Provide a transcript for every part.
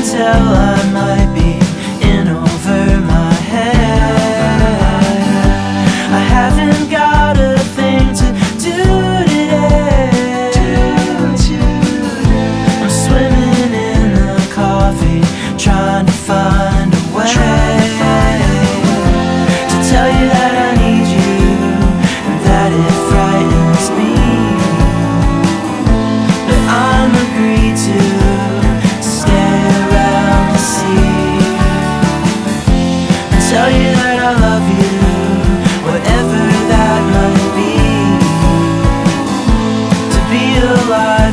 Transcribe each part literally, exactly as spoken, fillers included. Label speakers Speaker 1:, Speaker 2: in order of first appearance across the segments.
Speaker 1: tell I might be in over my head. I haven't got a thing to do today. I'm swimming in the coffee, trying to find a way to tell you that I need you and that it frightens me. But I'm agreed to stay around to see and tell you that I love you, whatever that might be. To be alive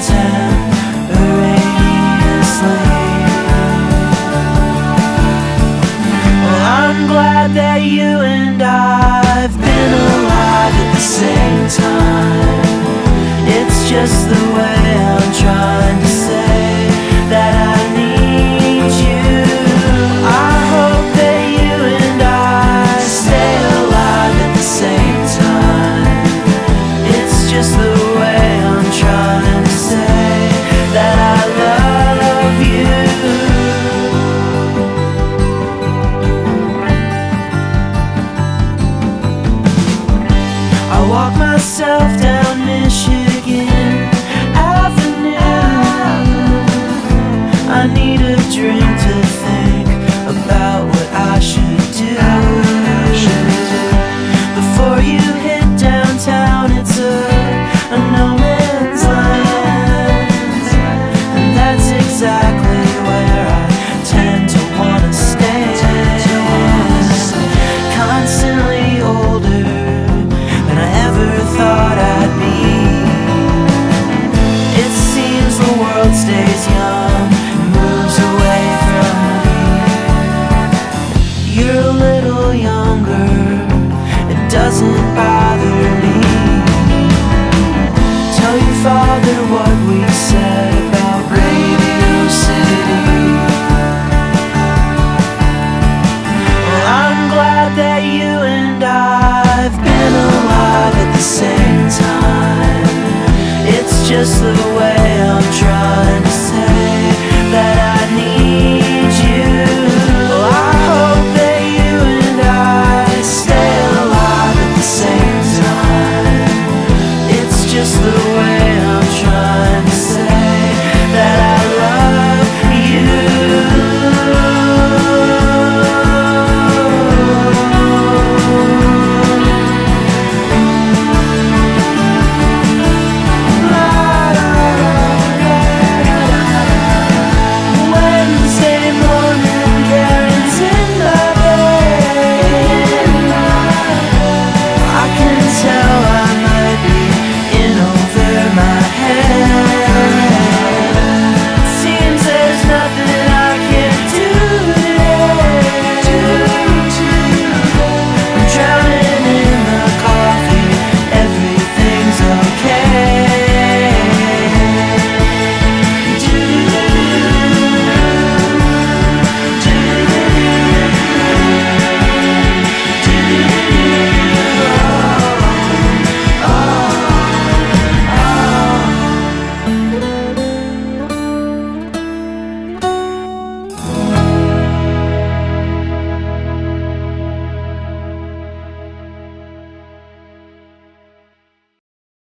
Speaker 1: contemporaneously. Well, I'm glad that you and I've been alive at the same time. It's just the way I'm trying to say that I need you. I hope that you and I stay alive at the same time. It's just the way I'm trying to say that I love you. I walk myself down Michigan Avenue. I need a drink to